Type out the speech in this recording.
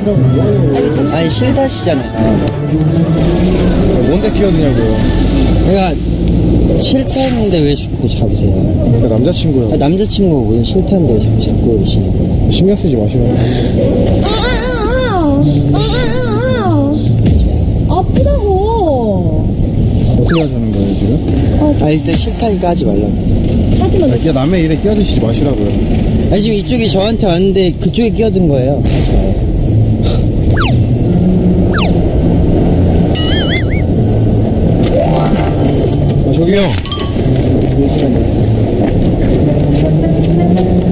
키라고. 아니 싫다시잖아요. 뭔데 끼어드냐고요. 그러니까 싫다는데 왜 자꾸 잡으세요? 그러니까 남자친구요. 남자친구가 무슨 싫다는데 왜 자꾸 잡고 그러시냐고. 신경 쓰지 마시라고. 아프다고. 어떻게 하자는 거예요, 지금? 아 일단 싫다니까 하지 말라고. 하지마. 그러니까 남의 일에 끼어드시지 마시라고요. 아니 지금 이쪽이 저한테 왔는데 그쪽에 끼어든 거예요. 하지 마요. 아, 저기요.